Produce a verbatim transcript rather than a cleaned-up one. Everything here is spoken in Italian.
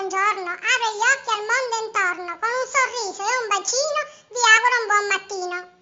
buongiorno, apre gli occhi al mondo intorno, con un sorriso e un bacino vi auguro un buon mattino.